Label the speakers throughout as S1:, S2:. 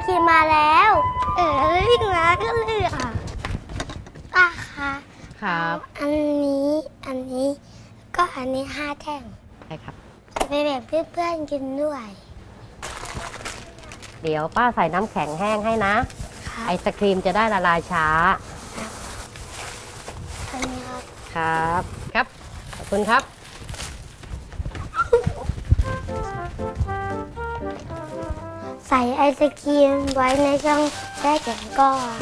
S1: ครีมมาแล้วรีบนะก็เลือกป้าคะ
S2: ครับ
S1: อันนี้ก็อันนี้5 แท่ง
S2: ใช่ครับ
S1: จะไปแบ่งเพื่อนๆกินด้วย
S2: เดี๋ยวป้าใส่น้ำแข็งแห้งให้นะไอศครีมจะได้ละลายช้า
S1: อันนี้
S2: ครับครับขอบคุณครับ
S1: ใส่ไอศครีมไว้ในช่องแช่แข็งก่อน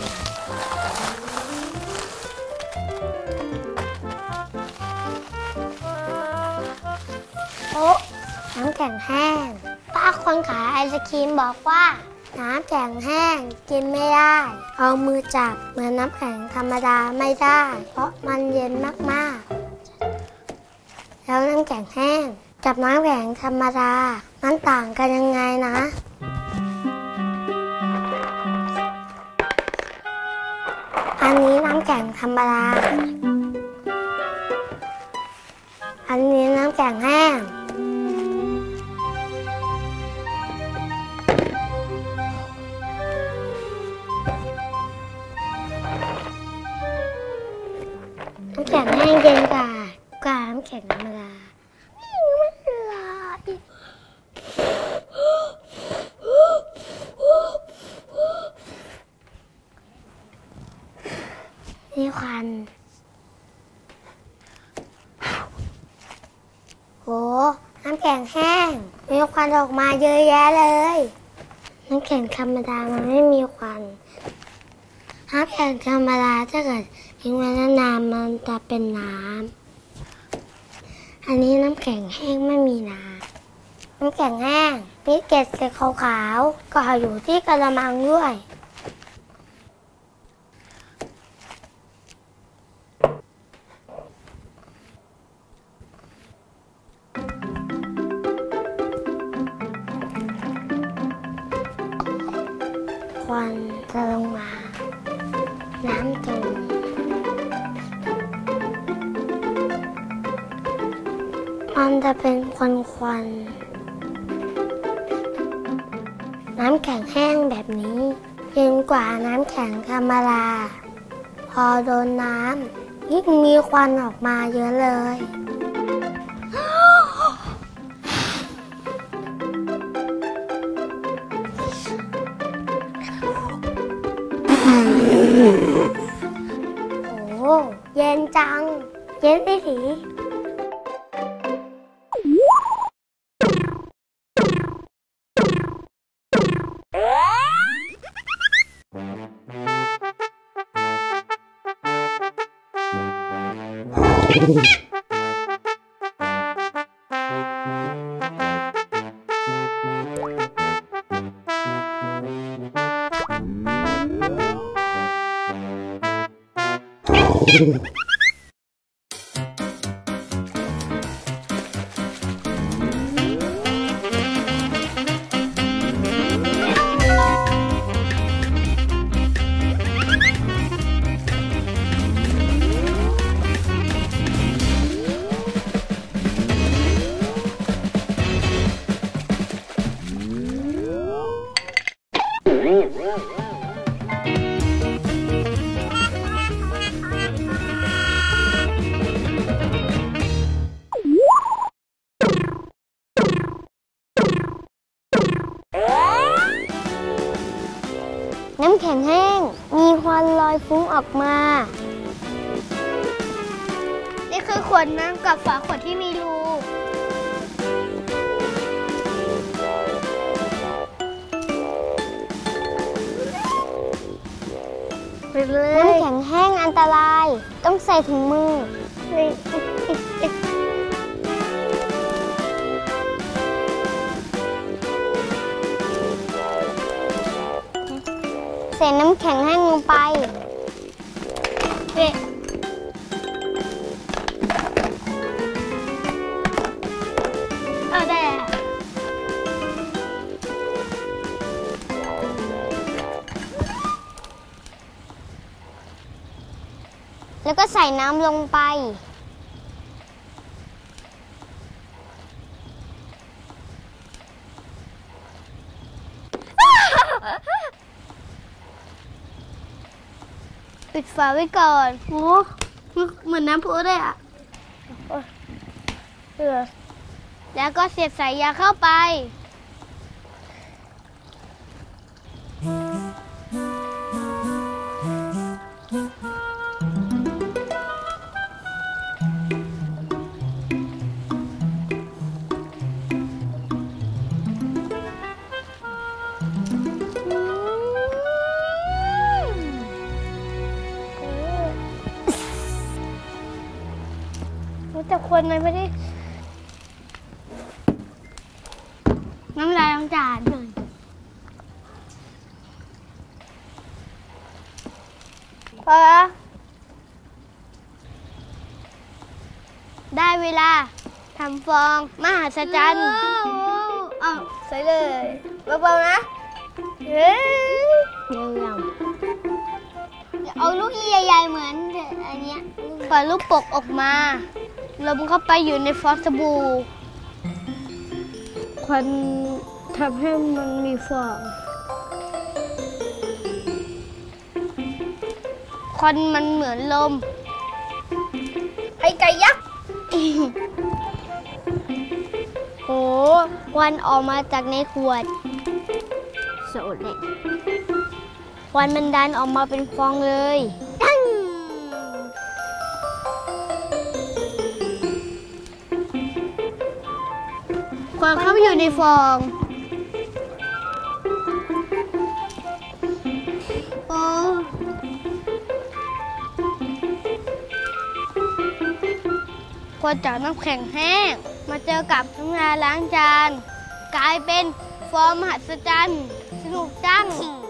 S1: โอ้น้ำแข็งแห้งป้าคนขายไอศครีมบอกว่าน้ำแข็งแห้งกินไม่ได้เอามือจับเหมือนน้ำแข็งธรรมดาไม่ได้เพราะมันเย็นมากๆแล้วน้ำแข็งแห้งกับน้ำแข็งธรรมดามันต่างกันยังไงนะอันนี้น้ำแข็งธรรมดาอันนี้น้ำแข็งแห้งน้ำแข็งแห้งเย็นกว่าน้ำแข็งธรรมดานี่ควันโหน้ำแข็งแห้งมีควันออกมาเยอะแยะเลยน้ำแข็งธรรมดามันไม่มีควันน้ำแข็งธรรมดาถ้าเกิดทิ้งไว้นานๆมันจะเป็นน้ำอันนี้น้ำแข็งแห้งไม่มีน้ำน้ำแข็งแห้งมีเกล็ดสีขาวๆก็อยู่ที่กระมังด้วยควันจะลงมาน้ำตูมมันจะเป็นควันน้ำแข็งแห้งแบบนี้เย็นกว่าน้ำแข็งธรรมดาพอโดนน้ำยิ่งมีควันออกมาเยอะเลยโอ้เย็นจังเย็นไปสิน้ำแข็งแห้งมีควันลอยฟุ้งออกมานี่คือขวดน้ำกับฝาขวดที่มีรูน้ำแข็งแห้งอันตรายต้องใส่ถุงมือใส่น้ำแข็งแห้งลงไปได้แล้วก็ใส่น้ำลงไป เปิดฝาไว้ก่อนโอ้เหมือนน้ำพุเลยอ่ะแล้วก็เสียบสายยางเข้าไปแต่คนมันไม่ได้น้ำลายล้างจานหน่อยพอแล้วได้เวลาทำฟองมหัศจรรย์เอาใส่เลยเบาๆนะเฮ้ยยังเอาลูกใหญ่ๆเหมือนอันเนี้ยปล่อยลูกปกออกมาลมเข้าไปอยู่ในฟองสบู่ควันทำให้มันมีฟองควันมันเหมือนลมไอ้ไก่ยักษ์ โหควันออกมาจากในขวดโสดเลยควันมันดันออกมาเป็นฟองเลยควันเข้าไปอยู่ในฟองโอ้ควันจากน้ำแข็งแห้งมาเจอกับน้ำยาล้างจานกลายเป็นฟองมหัศจรรย์สนุกจัง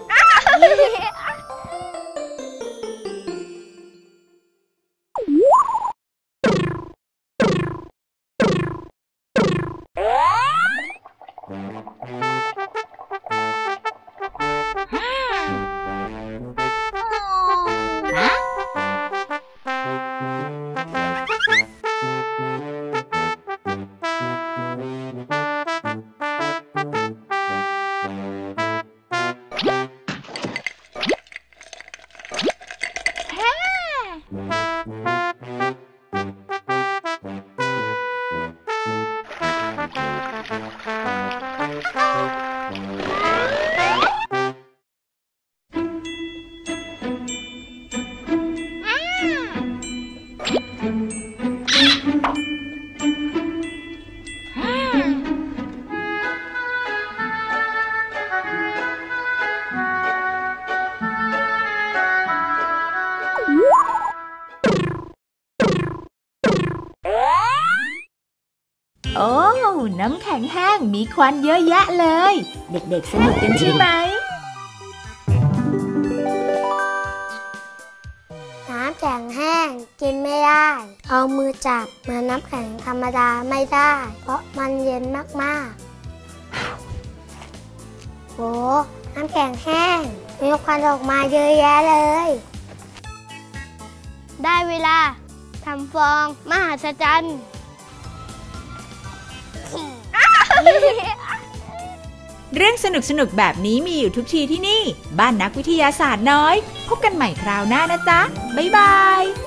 S3: โอ้น้ำแข็งแห้งมีควันเยอะแยะเลยเด็กๆสนุกกันใช่ไหม
S1: น้ำแข็งแห้งกินไม่ได้เอามือจับเหมือนน้ำแข็งธรรมดาไม่ได้เพราะมันเย็นมากๆโหน้ำแข็งแห้งมีควันออกมาเยอะแยะเลยได้เวลาทำฟองมหัศจรรย์
S3: เรื่องสนุกๆแบบนี้มีอยู่ทุกทีที่นี่บ้านนักวิทยาศาสตร์น้อยพบกันใหม่คราวหน้านะจ๊ะบ๊ายบาย